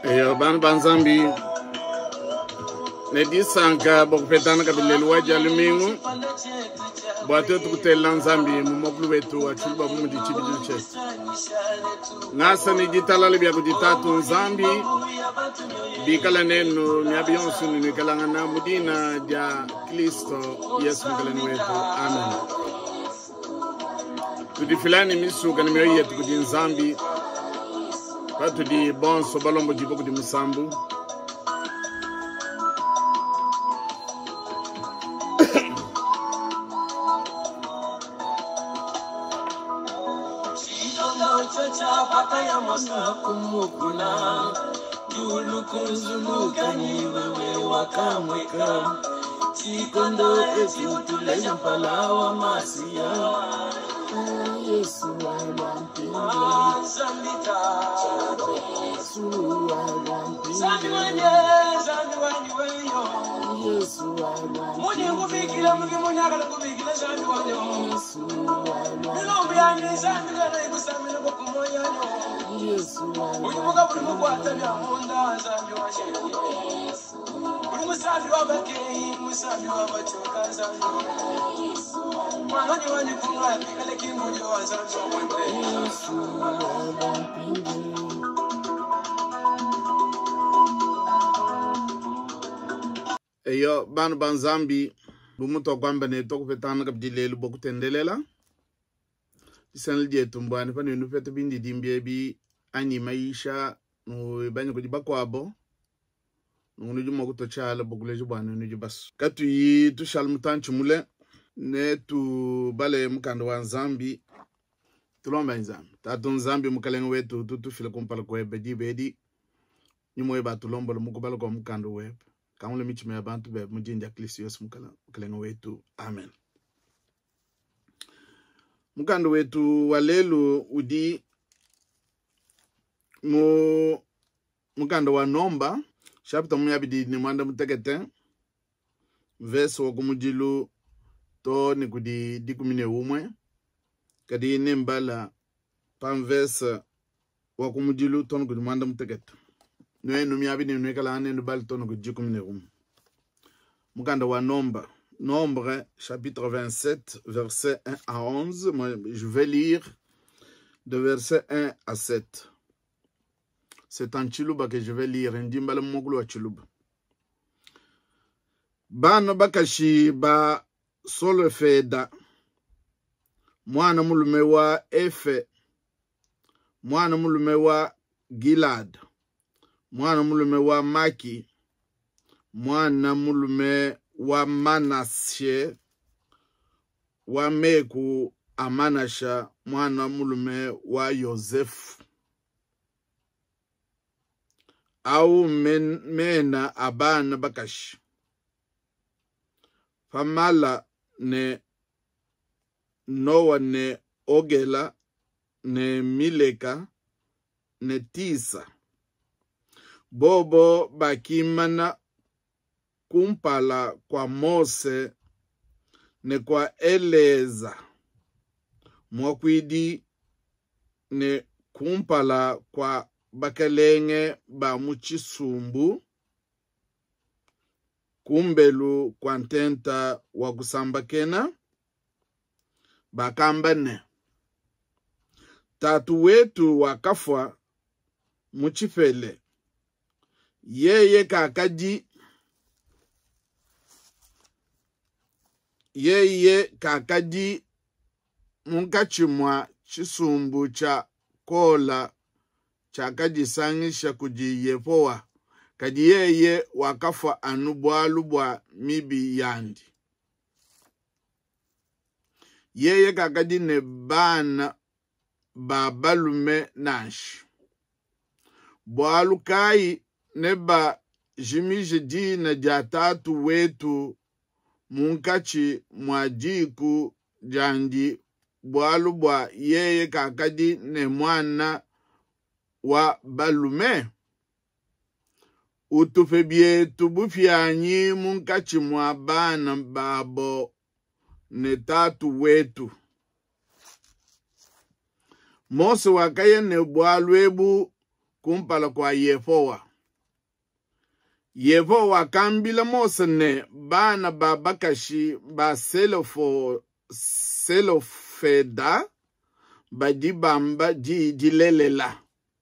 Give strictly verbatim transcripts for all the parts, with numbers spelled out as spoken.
Eyo ban banzambi ne di sanka bok petana kabilelu wajalumingu boate tukutela nzambi mu moklu wetu achulba mu di chibiduche ngasa ni ditalale bya kuditatu nzambi bikala neno nyabiyonsu ni kalangana mudina ja Kristo Yesu mkalani wetu amen. Tudi filani misu kanimyo yetu kudi nzambi Katu di bonso balombo jiboku di musambu. Yesu wanapinga Sambita Yesu wanapinga Sambiwanye Sambiwanye Yesu wanapinga Mwenye kubikila mwenye monyakala kubikila Sambiwanye Yesu wanapinga Milombi yangu Sambiwanye kusamina kwa kumoyanyo Yesu wanapinga Ulimuka ulimuku atabia munda Sambiwanye Ulimusafi wabakei Musafi wabachoka Sambiwanye Yesu Mwanoni wani kunga Kale kingujo wa Sambiwanye Yesu wanapinga Eyo ban banzambi bumuto kwamba ne to kupetana kabdilelu bokutendelela isanel je tumbani pani nu feto bindi dimbie bi ani maisha no banyo kujiba kwabo no nuju mokuto chala bokuleju bwana nuju bas katu yi tu shalmutan chumule ne tu bale mukando wa nzambi tulomba nzambi tatu nzambi mukalenga wetu tu tu file kumpala ko bedi bedi nyumo eba tulomba mukubala ko mukando web Kamule michime abantu be mujinja Kristo Yesu mkalenga wetu amen. Mukando wetu walelu udi mu mukando wa nomba chapter muyabidi ni mwanda mutekete verse wakumujilu to ni kudi dikumine umwe kadi nembala pam verse wakumujilu to ni kudi mwanda mutekete Nous nous avons nous calane nous balton que Dieu comme nous. Mukanda wa nombre nombre chapitre vingt-sept verset un à onze. Moi je vais lire de verset un à sept. C'est en chiluba que je vais lire ndimbala moglu wa chiluba. Bana bakashi ba solo feda. Mwana mulume wa Efe. Mwana mulume wa Gilad. Mwana mulume wa Maki, mwana mulume wa Manashe, wa Meku Amanasha, mwana mulume wa Yosefu. Au men, mena abana bakashi. Famala ne Noa ne Ogela ne Mileka ne Tisa. Bobo bakimana kumpala kwa Mose ne kwa Eleza. Mwakwidi ne kumpala kwa bakalenge ba muchisumbu. Kumbelu kwa ntenta wa kusambakena. Bakambane. Tatu wetu wakafwa muchifele. Yeye kakaji Yeye kakaji Munkachimwa chisumbu cha kola cha kajisangisha kujiyepowa kadi yeye wakafa anubwa lubwa mibi yandi Yeye kakaji ne bana babalume nash Bwalukai Neba jimije di na jatatu wetu munkachi mwajiku jandi bwalubwa yeye kakadi ne mwana wa balume. Utufebie tubufyanyi munkachi mwa bana babo ne tatu wetu. Mose wakaya ne bwalwebu kumpala kwa yefowa. Yevo wakambila Mose ne bana babakashi ba selofo selofeda badibamba di dilelela.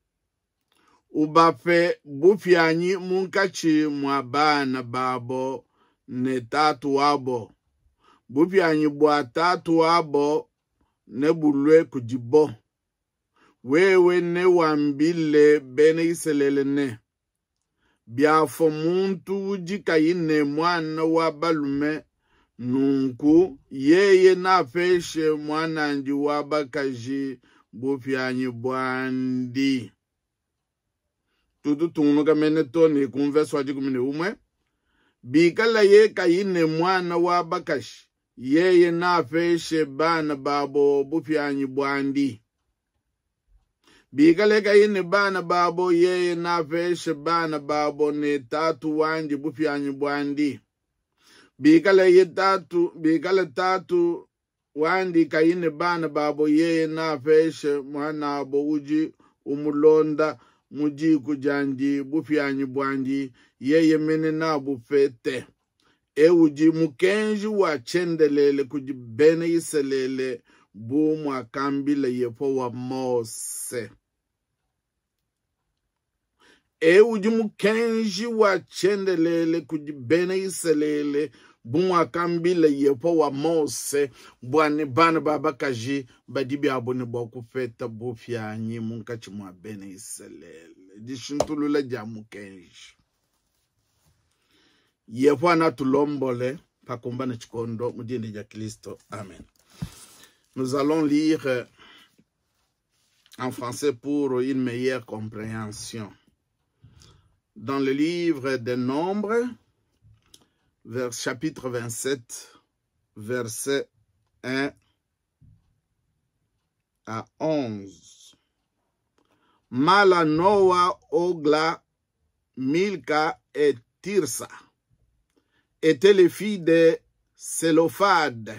Ubafe bufyanyi munkachi mwa bana babo ne tatu wabo. Bufyanyi bwa tatu wabo ne bulwe kujibo. Wewe ne wambile bene iselele ne. Biafo muntu ujika ine mwana wa balume nunku yeye na feshe mwana nji wa bakaji bufyanyi bwandi. Tutu tunuka mene toni kumveso wajikumine umwe. Bikala ye kayine mwana wa bakashi. Yeye na feshe bana babo bufyanyi bwandi. Bikala ye kayine bana babo yeye na feshe bana babo ne tatu wanji bufyanyi bwandi. Bikala ye tatu, bikala tatu wandi kayine bana babo yeye na feshe mwana abo uji umulonda muji kujandi bufyanyi bwandi yeye mene na bufete. E uji mukenji wa chendelele kujibene iselele bu mwakambile yepo wa Mose. E uji mukenji wa chendelele kujibene iselele bu mwakambile yepo wa Mose. Bwane bana babakaji badibi abone boku feta bufyanyi munkachi mwa bene iselele. Dishintulula jamu kenji. Yepo na tulombole pakumbana chikondo mudini ya Kristo. Amen. Nous allons lire en français pour une meilleure compréhension. Dans le livre des Nombres, vers chapitre vingt-sept, verset un à onze. Malanoa, Ogla, Milka et Tirsa étaient les filles de Sélophade,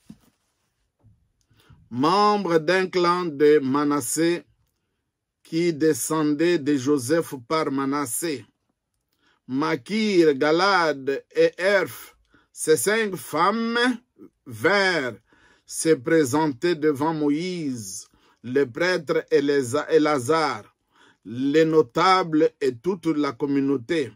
membres d'un clan de Manassé qui descendait de Joseph par Manassé. Makir, Galad et Erf, ces cinq femmes vinrent se présenter devant Moïse, le prêtre et Lazare, les notables et toute la communauté,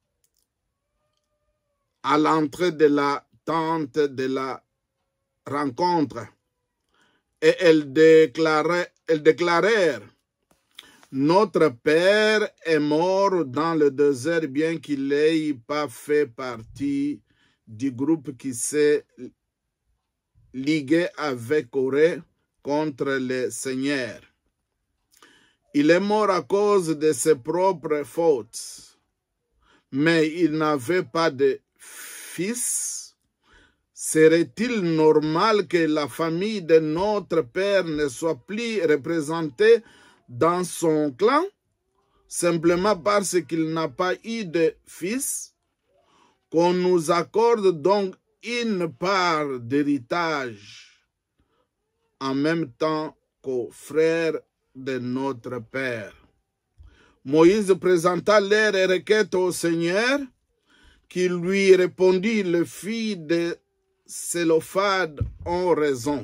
à l'entrée de la tente de la rencontre. Et elles déclarèrent, elles déclarèrent: notre père est mort dans le désert, bien qu'il n'ait pas fait partie du groupe qui s'est ligué avec Corée contre le Seigneur. Il est mort à cause de ses propres fautes, mais il n'avait pas de fils. Serait-il normal que la famille de notre père ne soit plus représentée dans son clan, simplement parce qu'il n'a pas eu de fils? Qu'on nous accorde donc une part d'héritage en même temps qu'aux frères de notre père. Moïse présenta leur requête au Seigneur, qui lui répondit: les filles de Sélophade ont raison.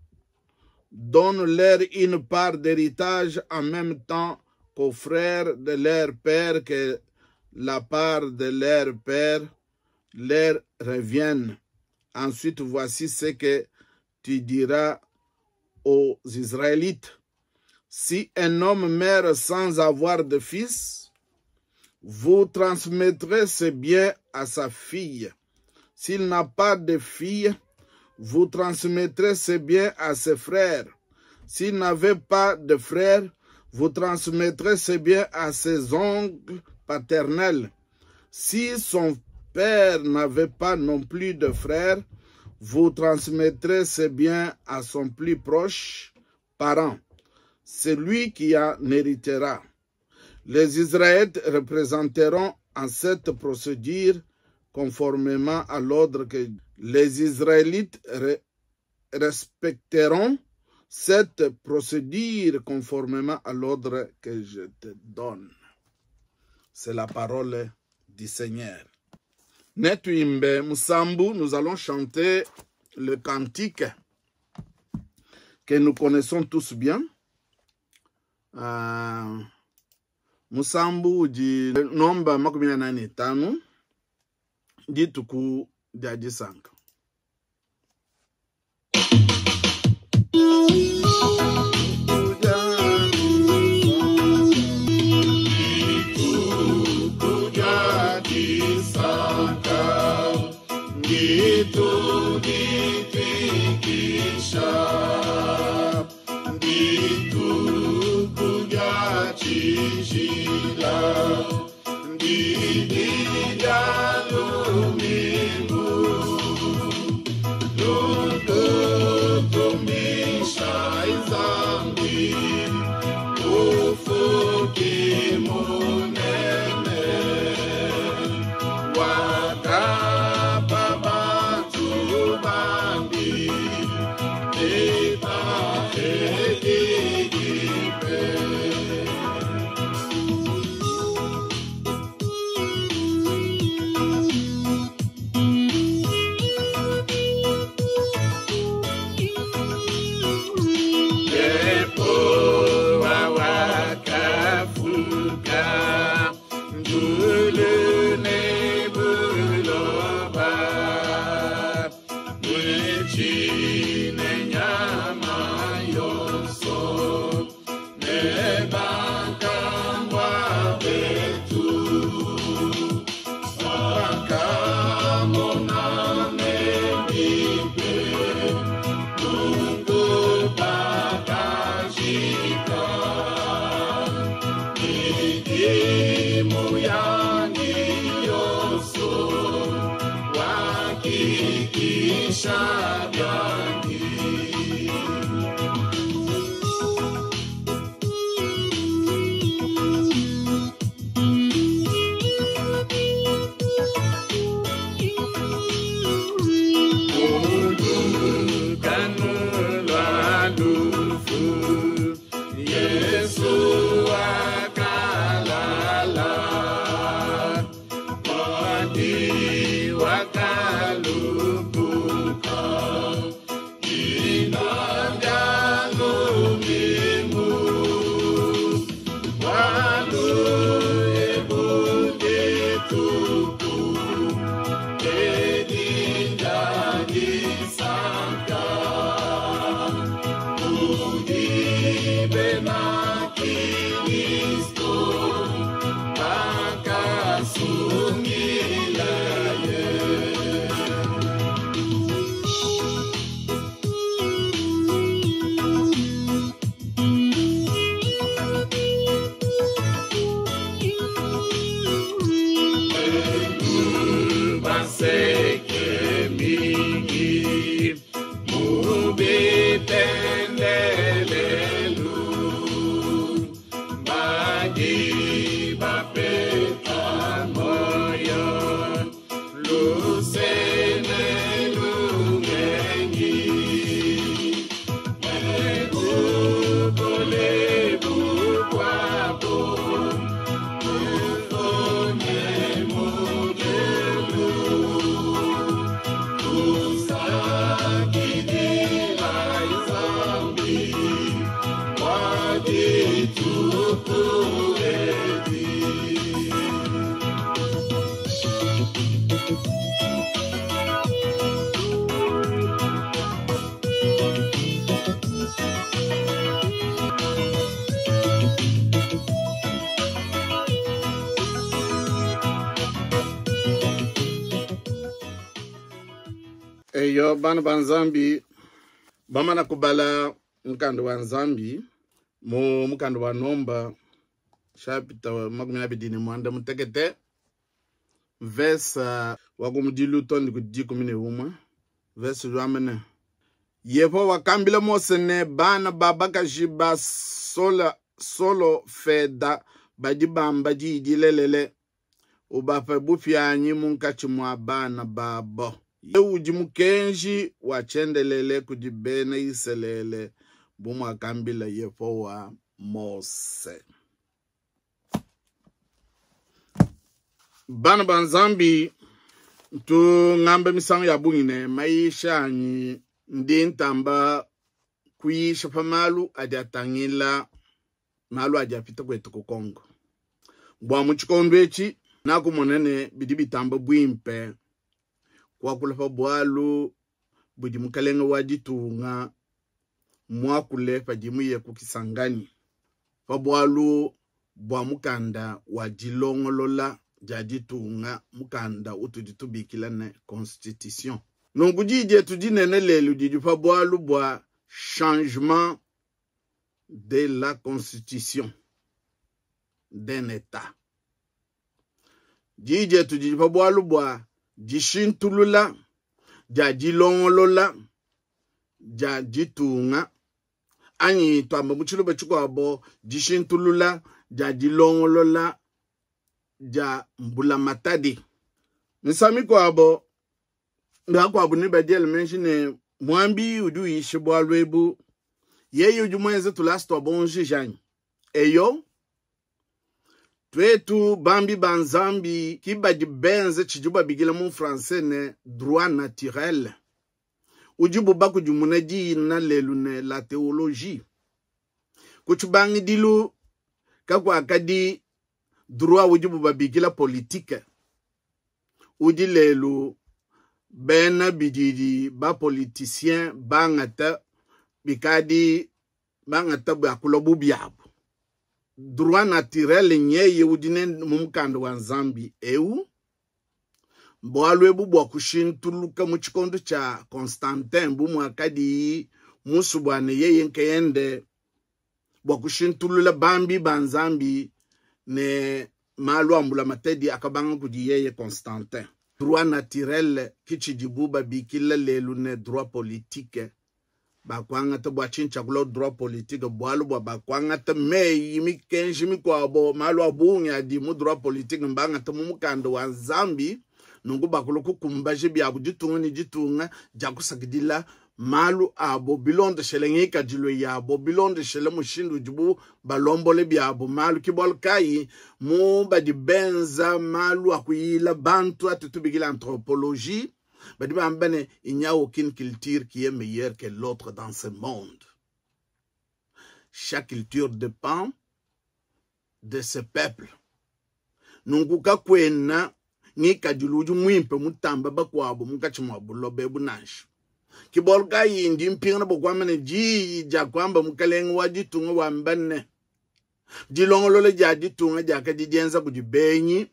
Donne-leur une part d'héritage en même temps qu'aux frères de leur père, que la part de leur père leur revienne. Ensuite, voici ce que tu diras aux Israélites. Si un homme meurt sans avoir de fils, vous transmettrez ses biens à sa fille. S'il n'a pas de fille, vous transmettrez ses biens à ses frères. S'il n'avait pas de frères, vous transmettrez ses biens à ses oncles paternels. Si son père n'avait pas non plus de frères, vous transmettrez ses biens à son plus proche parent. C'est lui qui en héritera. Les Israélites représenteront en cette procédure conformément à l'ordre que les Israélites re respecteront cette procédure conformément à l'ordre que je te donne. C'est la parole du Seigneur. Netuimbe Musambu, nous allons chanter le cantique que nous connaissons tous bien. Uh, Musambu di nomba makumi na nane tano di tuku di sanka. Eyo bana banzambi bamana kubala mkando wa nzambi mu mkando wa nomba chapter makumi abiri mwanda mutekete verse wakumudilu tondi kudikumi ne uma verse ramene yepo wakambila mosene bana babaka jiba sola solo feda badibamba jidilelele ubafa bufyanyi munkachi mwa bana babo Yewu jimukenji wachendelele kudibene iselele bumwa kambila yepo wa Mose. bana banzambi tu ngambe misang ya bungine maisha ni ndintamba kuisha pamalu adatangila malu adapita kwetu ku Kongo bwa muchikondo echi nako monene bidi bitamba bwimpe kwa kulafa bwalu budi mukalenga wajitunga mwakule pajimu ye kukisangani fa bwalu bwa mukanda wajilongolola jajitunga mukanda utuditubikila ne constitution nongujije tudinene lelu didi fa bwalu bwa changement de la constitution d'un état jije tudidi fa bwalu bwa jishintulula jajilongolola jajitunga anyi twamba muchilo bechuko abo jishintulula jajilongolola ja mbula matadi nisami ko abo ndako abu ni badel menshine mwambi udu yishibwa lwebu yeyo jumweze tulasto bonje jani eyo twetu bambi banzambi kiba benze chijuba bigila mu français ne droit naturel ujubu baku jumunaji na lelu ne la théologie kuchubangi dilu kakwa akadi droit ujubu babigila politique uji lelu bena bididi ba politicien bangata bikadi bangata bakulobu biabu droit naturel nyeye udine mumkando wa Nzambi eu boalwe bubwa kushintuluka muchikondo cha Constantin bu mwakadi musubwane yeye nkeyende bwa kushintulula bambi banzambi ne malu ambula matedi akabanga kudi yeye Constantin droit naturel kichijibuba bikila lelu ne droit politique bakwanga te bwa chincha kulo droit politique bwalu bwa bakwanga te mei mi kenji mi kwa bo malu abunya di mu droit politique mbanga te mumukando wa Nzambi nungu bakulo kukumbaje bya buditunga ni ditunga jakusakidila malu abo bilonde shelenge kadilo yabo bilonde shele mushindu jubu balombole byabo malu kibol kai mu badi benza malu akuyila bantu atutubigila anthropologie il n'y a aucune culture qui est meilleure que l'autre dans ce monde. Chaque culture dépend de ce peuple. Nunguka kwena ngika juluju mwimpe mutamba bakwabo mukachimwabu lobebu nashu. Kibolka yindi mpingana bokwamene ji jakwamba mukalenga wajitunga wambane. Jilongolole jajitunga jaka jijenza kujibenyi.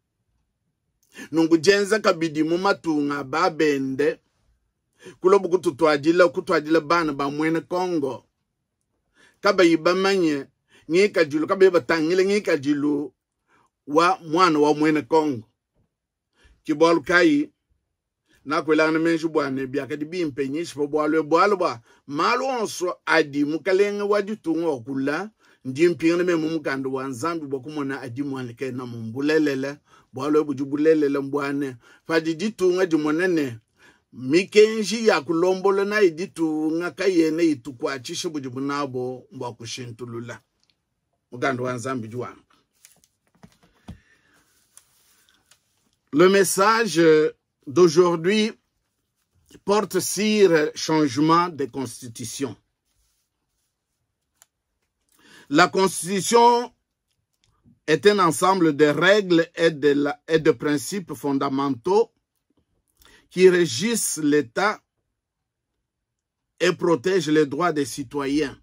Nungu jenza kabidi mumatunga babende kulobu kututwajila kutwajila bana ba mwene Kongo kaba yibamanye ngika jilu kaba yibatangile ngika jilu wa mwana wa mwene Kongo kibol kai na kwelana menju bwane biaka di bimpe nyishi bo bwalwe bwalwa malu onso adi mukalenga wajitunga okula ndimpingana me mumukando wa Nzambi bokumona adi mwana ke na mumbulelele bwalo bujubulelele mbwane fadi ditunga dimonene mikenji ya kulombolo na iditunga kayene itukwachishe bujubunabo mbwa kushintulula mugando wa Nzambi juwa. Le message d'aujourd'hui porte sur changement de constitution. La constitution est un ensemble de règles et de, la, et de principes fondamentaux qui régissent l'État et protègent les droits des citoyens.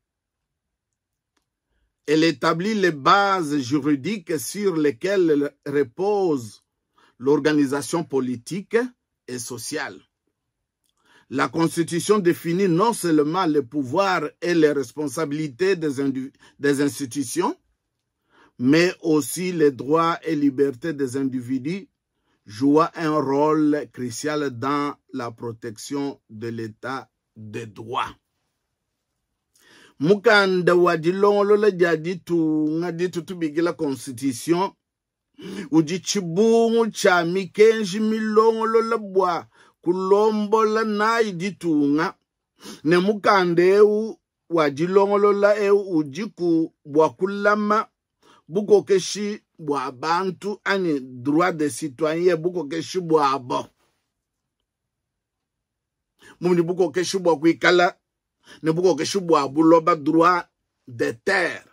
Elle établit les bases juridiques sur lesquelles repose l'organisation politique et sociale. La Constitution définit non seulement les pouvoirs et les responsabilités des, des institutions, mais aussi les droits et libertés des individus jouant un rôle crucial dans la protection de l'état de droit. Mukanda wadilongolo la jaditu ngaditu tubigila Constitution ujichibungu cha mikenji milongolo la bwa kulombola na iditunga ne mukande eu wadilongolo la eu ujiku bwa kulama buko keshi bwa bantu ani droit de citoyen buko ke shibwa abo mumni buko ke shibwa kuikala ne buko ke shibwa buloba droit de terre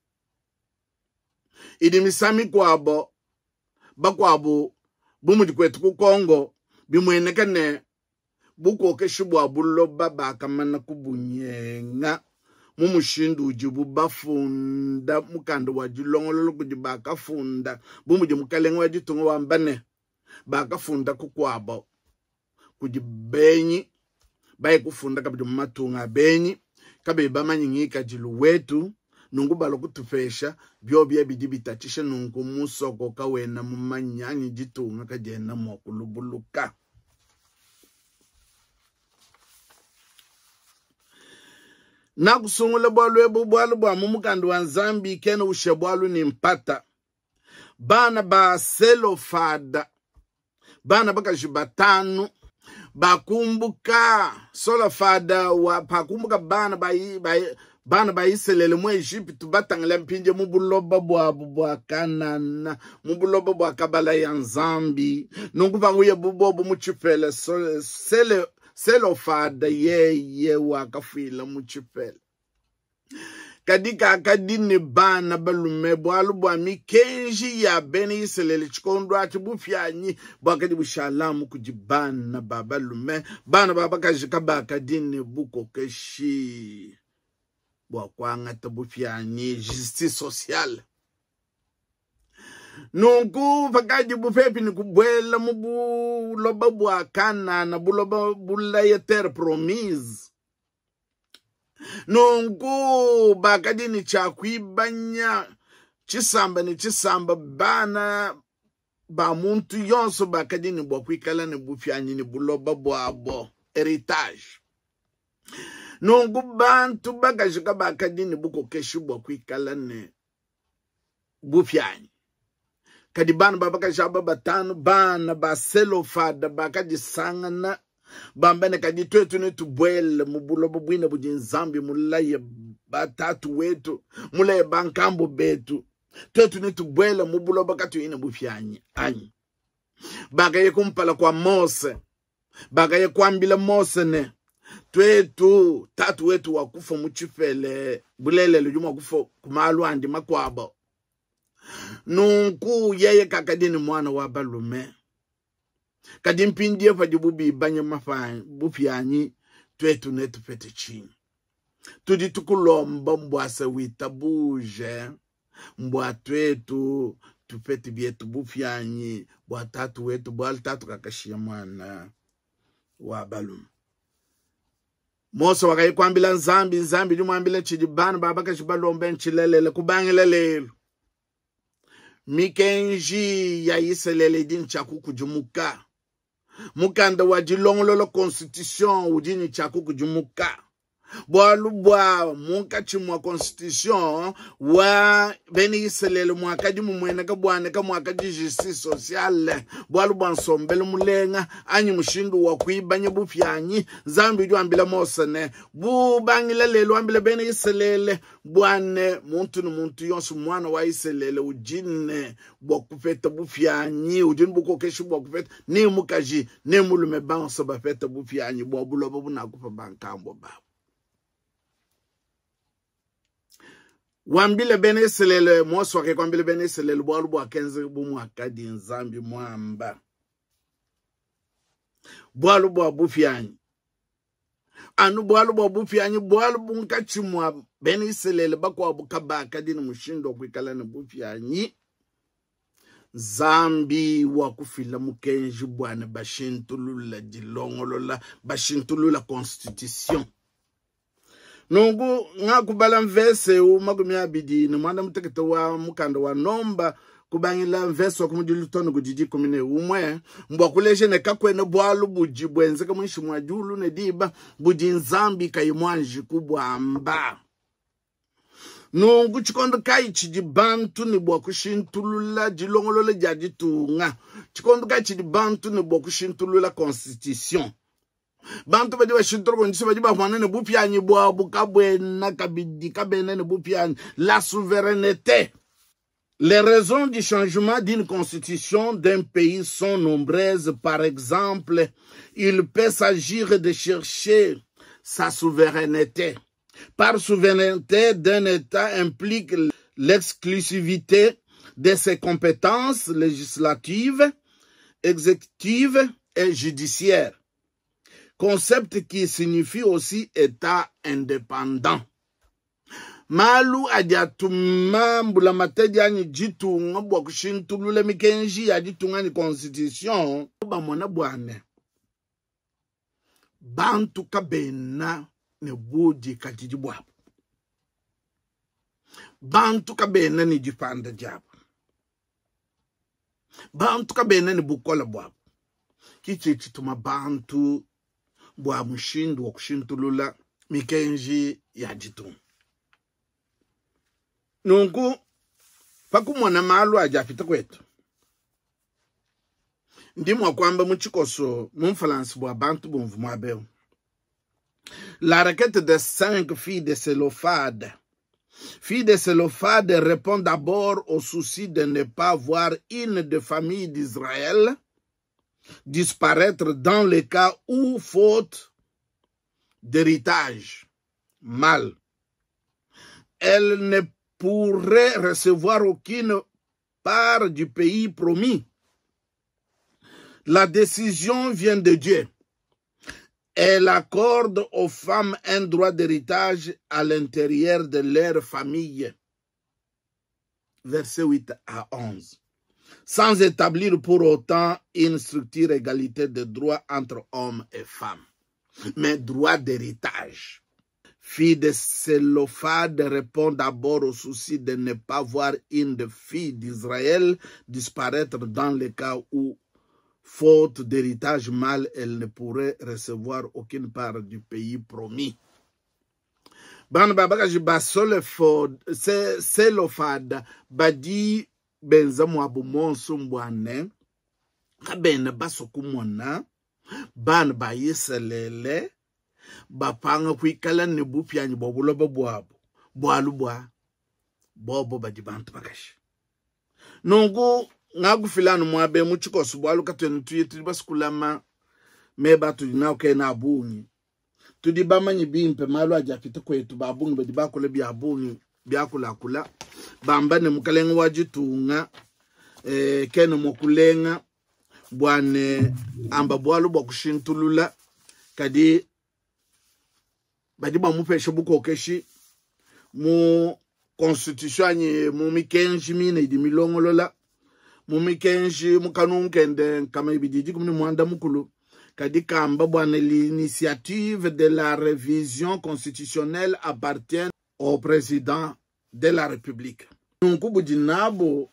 idi misami kwa abo bakwa abo bumudi kwetu ku Kongo bimweneka ne buko ke shibwa buloba bakamana kubunyenga mumushindu ujibu bafunda mukando wajilongololo kujiba kafunda bumuje mukalenga wajitunga wambane bakafunda kukwabo kujibenyi baye kufunda kabidi matunga benyi kabe bamanyingika jilu wetu nungu balo kutufesha byo bye bidibitatisha nungu musoko kawena mumanyanyi jitunga kajena mokulubuluka. Na kusungula bwalu ebu bwalu bwa mumukandi wa Nzambi kene ushe bwalu ni mpata bana ba selofada bana baka jibatanu bakumbuka solofada wa pakumbuka bana ba ba bana ba Iselele mu Egypt batangala mpinje mu buloba bwa bwa Kanana mu buloba bwa kabala ya Nzambi nunguva nguye bubobo mu chipele so, sele selofada ye ye wakafila mu chipele kadika akadini bana balume bwalu bwa mikenji ya bene Iselele chikondo ati bufyanyi bwakadi bushalamu kujibana babalume bana babakajika bakadini buko keshi bwa kwanga tabufyanyi justice sociale nungu fakaji bufepi ni kubwela mubu loba bwa Kanana buloba bula ya terre promise nungu bakadi ni chakwibanya chisamba ni chisamba bana ba muntu yonso bakadi ni bwa kwikala ni bufyanyi ni buloba bwa abo heritage nungu bantu bakajika bakadi ni buko keshi bwa kwikala ni bufyanyi kadi bana babaka jaba batanu bana ba selofada bakadi sangana bambene kadi twetu ne tubwele mubulobo bwina buji Nzambi mulaye batatu wetu mulaye bankambo betu twetu ne tubwele mubulobo katu ina bufyanyi anyi bagaye kumpala kwa Mose bagaye kwambila Mose ne twetu tatu wetu wakufa muchifele bulele lujuma kufa kumalu andi makwabo nunku yeye kakadini mwana wa balume kadi mpindie fajibubi banye mafanya bufyanyi twetu netu pete chini tudi tukulomba mbwasa witabuje mbwa twetu tupete bietu bufyanyi bwa tatu wetu bwa tatu kakashia mwana wa balume Mose wakayi kwambila Nzambi Nzambi jumwambila chijibana babaka chibalombe nchilelele kubangile lelu mikenji ya Iselele dini chaku kujumuka mukanda wajilongololo constitution udini chaku kujumuka bwalu bwa muka chimwa constitution wa beni Iselele mwakadi mumweneka bwaneka mwakadi justice sociale bwalu bwa nsombele mulenga anyi mushindu wa kuibanya bufyanyi Nzambi juambila Mose ne bubangile lelo ambile beni Iselele bwane muntu nu muntu yonsu mwana wa Iselele ujine bwa kufeta bufyanyi ujine buko keshi bwa kufeta ni mukaji ni mulume banso bafeta bufyanyi bwa bulobo bunakufa bankambo babo wambile bene Iselele Mose wake kwambile bene Iselele bwalu bwa kenze bumu akadi Nzambi mwamba bwalu bwa bufyanyi anu bwalu bwa bufyanyi bwalu bunkachimwa bene Iselele bakwa bukabaka dini mushindo kwikala na bufyanyi Nzambi wakufila mukenji bwana bashintulula jilongolola bashintulula constitution nungu ngakubala mvese umagumi abidi ni mwanda mutekete wa mukanda wa nomba kubangila mvese wa kumudilutono kujiji kumine umwe mbwa kuleje ne kakwene bwalu buji bwenze kamunishi mwajulu ne diba buji Nzambi kayimwanji kubwa amba nungu chikondo kai chijibantu ni bwa kushintulula jilongolola jajitunga chikondo kai chijibantu ni bwa kushintulula constitution bantu badi bashintoro ndisi badi bafana ne bupyanyi bwa bukabwena kabidi kabena ne bupyanyi la souveraineté Les raisons du changement d'une constitution d'un pays sont nombreuses. Par exemple, il peut s'agir de chercher sa souveraineté. Par souveraineté d'un État implique l'exclusivité de ses compétences législatives, exécutives et judiciaires. Concept qui signifie aussi État indépendant. Malu ajatuma mbula mateja ni jitu ngabwa kushintu lule mikenji ya jitu ngani constitution ba mona bwane bantu kabena ne boji katiji bwabo bantu kabena ni jipanda jabo bantu kabena ni bukola bwabo kichi chituma bantu bwa mushindu wa kushintu lula mikenji ya jitu. Nungu pakumona malu ajapita kwetu ndimwa kwamba muchikoso mumfalansi bwa bantu bonvu mwabeo. La requête des cinq filles de Sélophade. Filles de Sélophade répond d'abord au souci de ne pas voir une des familles d'Israël disparaître dans le cas où, faute d'héritage mal, elle ne pourrait recevoir aucune part du pays promis. La décision vient de Dieu. Elle accorde aux femmes un droit d'héritage à l'intérieur de leur famille. Versets huit à onze. Sans établir pour autant une structure égalité de droits entre hommes et femmes, mais droit d'héritage. Filles de Sélophade répond d'abord au souci de ne pas voir une des filles d'Israël disparaître dans le cas où, faute d'héritage mâle, elle ne pourrait recevoir aucune part du pays promis. Ban babakaji basole fod Sélophade badi benza mwabu monso mbwane kabene basokumona ban bayiselele bapanga kwikala ne bupyanyi bobulo babwabo bwalu bwa bobo badibantu bakashi nungu ngagu filano mwabe muchikosu bwalu katweni tuyeti basikulama meba tudina ke na abunyi tudi bamanyi bimpe malu ajapita kwetu babunyi badibakole byabunyi byakula kula bamba ne mukalenga wajitunga eh kene mokulenga bwane amba bwalu bwakushintulula kadi badiba mupeshe buko keshi mu constitution ni mu mikenji mine idi milongolola mu mikenji mu kanunkende kama ibidiji kumni mwanda mukulu kadi kamba bwana l'initiative de la révision constitutionnelle appartient au président de la République. Nunkubu jinabo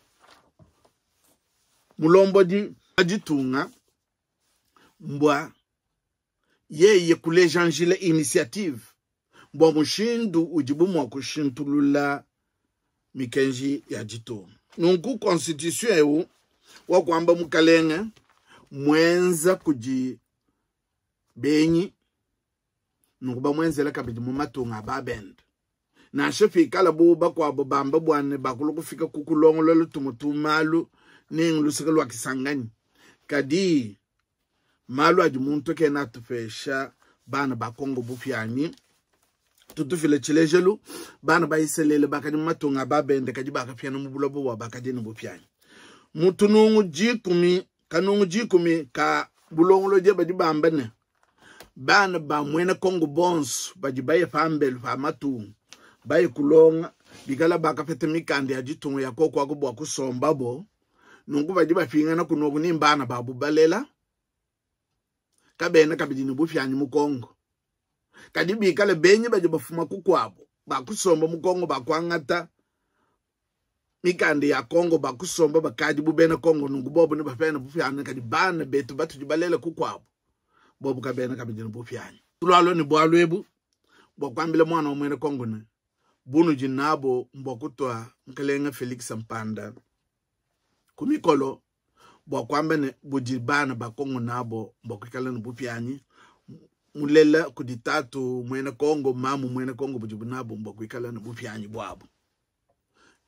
mulombo di ajitunga mbwa yeye kule janjile initiative mbwa mushindu ujibu mwa kushintulula mikenji ya jito. Nunku constitution ewu wakwamba mukalenge mwenza kuji benyi nukuba mwenzela kabidi mumatunga babend na shefi kala bo bakwa bo bamba bwane bakulu kufika kukulongolo lutumutumalu ninglusika lwa kisangani kadi malu ajimuntu ke na tufesha bana bakongo bufyani tutufile chilejelu bana bayiselele bakani matunga babende kadi bakafyana mubulobo wa bakadi ne bufyani mutunungu jikumi kanungu jikumi ka bulongolo je badi bambane bana ba mwene kongo bons badi baye fambel fa matunga bayi kulonga bikala baka fete mikandi ajitungu ya koko akubu wa kusomba bo nungu badi bafinga na kunogu nimbana babu balela kabena kabidi nubufyanyi mukongo kadi bikala benye badi bafuma kukwabo bakusomba mukongo bakwangata mikandi ya kongo bakusomba bakadi bubena kongo nungu bobo ni bafena bufyanyi kadi bana betu batu jibalela kukwabo bobo kabena kabidi nubufyanyi tulalo ni bwalwebu bokwambile mwana omwene kongo ne bunu jinabo mbokutwa nkelenga Felix Mpanda kumikolo bokwamba ne bujibana bakongo nabo mbokikala nubupyanyi mulela kuditatu mwene kongo mamu mwene kongo bujibu nabo mbokikala nubupyanyi bwabo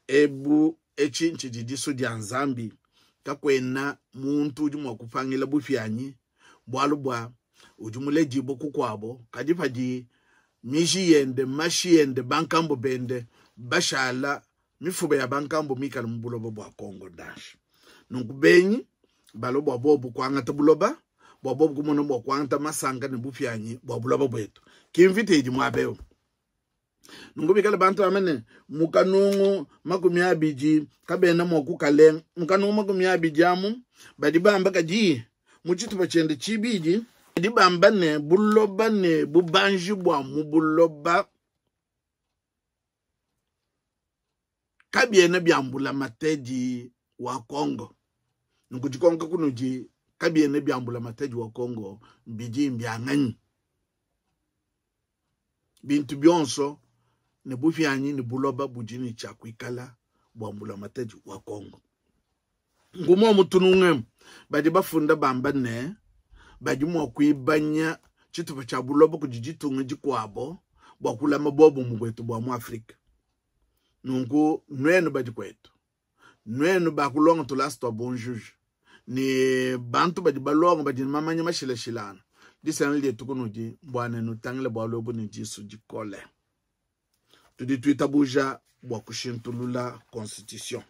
ebu echinchi didiso dia nzambi kakwena muntu ujumwa kupangila bufyanyi bwalu bwa ujumule jibo kukwabo kadipa di mishi yende mashi yende bankambo bende bashala mifube ya bankambo mikala mbuloba bwa Kongo dash nunkubenyi balo bwa bobu kwangata buloba bwa bobu kumono bwa kwangata masanga ne bufyanyi bwa buloba bwetu kimvite iji mwabeo nungubikala bantu amene mukanungu makumi abiji kabena mwaku kaleng mukanungu makumi abiji amu badibamba kaji muchitu pachende chibiji badibamba ne buloba ne bubanji bwa mubuloba kabiene byambula mateji wa Kongo nungujikonga kunuji kabiene byambula mateji wa Kongo biji mbyanganyi bintu byonso ne bufyanyi ne buloba bujini chakwikala bwambula mateji wa Kongo ngumo mutununge badi bafunda bamba ne badi mo kwibanya chitupa cha buloba kujijitunga jikwabo bwakula mabobo mubwetu bwa mu Afrika nungu nwenu badi kwetu nwenu bakulonga to last bon juge ni bantu badi balonga badi mamanya mashila shilana disanle tukunuji bwana nutangle bwalobo ni jisu jikole tudi tuita buja bwa kushintulula constitution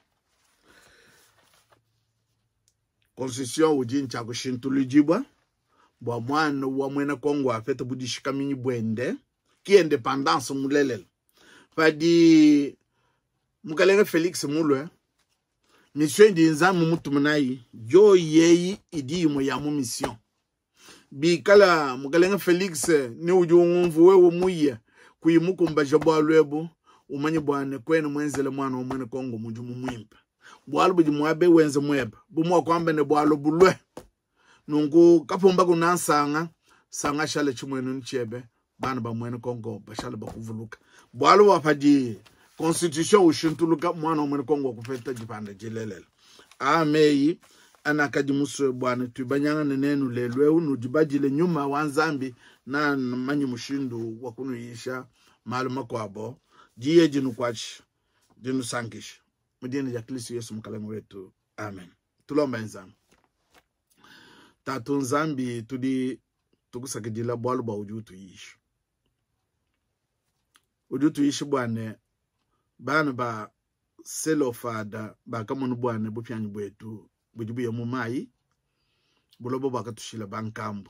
constitution uji ncha kushintulujibwa bwa mwana wa mwena Kongo afete budishika minyi bwende ki independance mulelel padi mukalenga Felix Mulwe mission di nzamu mutumunai yo yeyi idi mo ya mu mission bi kala mukalenga Felix ni ujungumvu wewe muye kuyimukumba jabo alwebu umanyi bwane kwenu mwenzele mwana wa mwene Kongo mujumu mwimpa bwalu buji mwabe wenze mweba bumwa kwamba ne bwalu bulwe nungu kapomba kunansanga sanga shale chimwenu nchebe bana ba mwene Kongo bashale bakuvuluka bwalu wapadi constitution ushintuluka mwana wa mwene Kongo kufeta jipanda jilelele ameyi anakadi muswe bwana tubanyanga nenenu lelwe unu dibajile nyuma wanzambi na manyi mushindu wakunu yisha maluma kwabo jiye jinu kwachi jinu sankish mudini ya Kristo Yesu mkalangu wetu amen tulomba nzambi tatu nzambi tudi tukusakidila bwalu ba ujutu yishi ujutu yishi bwane bana ba selo fada ba kamonu bwane bupyanyi bwetu bujibuye mu mayi bulobo bakatushila bankambo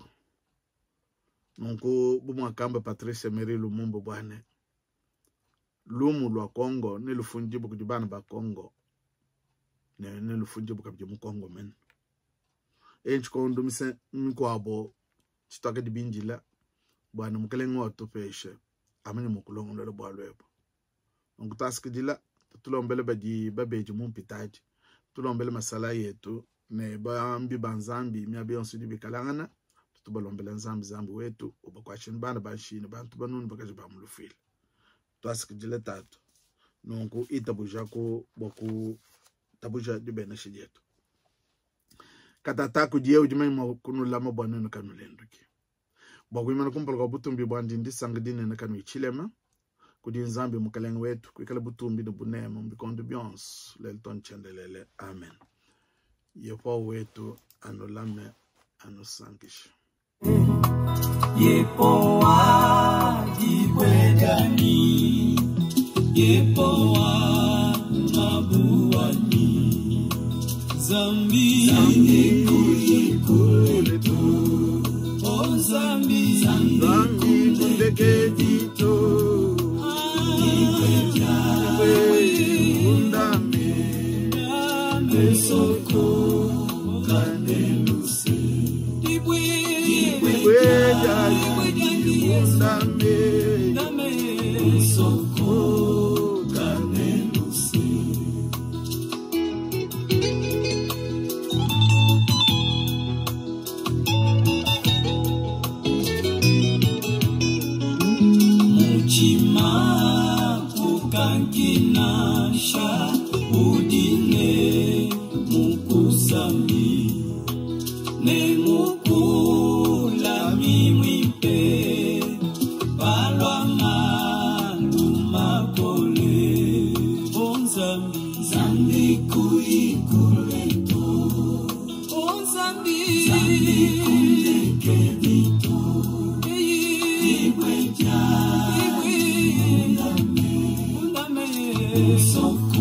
nunku bumwakamba Patrice Emery Lumumba bwane lumu lwa Kongo ne lufunjibu kujibana ba Kongo ne ne lufunjibu kabje mu Kongo men enchi kondo mise nkwabo chitaka dibinjila bwana mukalengo watopeshe amanye mukulongo ndo bwalwebo nunku taskidila tulombele baji babeji mu mpitaji tulombele masala yetu ne bambi banzambi miabe onsudi bikalangana tubalombele nzambi zambi wetu ubakwashini bana bashini bantu banuni bakaje bamulufile twasikijile tatu nungu itabuja ko boku tabuja dibena shijetu katata kujiye ujimani kunula mabwanenu kanulenduki boku imana kumpala kwa butumbi bwandi ndi sangdine na kanu ichilema kudi nzambi mukalengo wetu kwikala butumbi nubunema mbikondo bionse lelton chendelele amen yepo wetu anolame anosankish Yepoa jikwedani Yepoa mabuani Zambi Zambi kujikule tu O Zambi Zambi kundeke jito Jikwedani undame Ame soko kaneluse Weja yundame usoko kanelusi Muchima kukankinasha udine mukusami ne mukula mimwipe palwa maluma kole bonza Zambi, Zambi kuikuleto. Oh Zambi, Zambi kundeke vito. Iweja, Iwe, Undame, Undame, Usoko.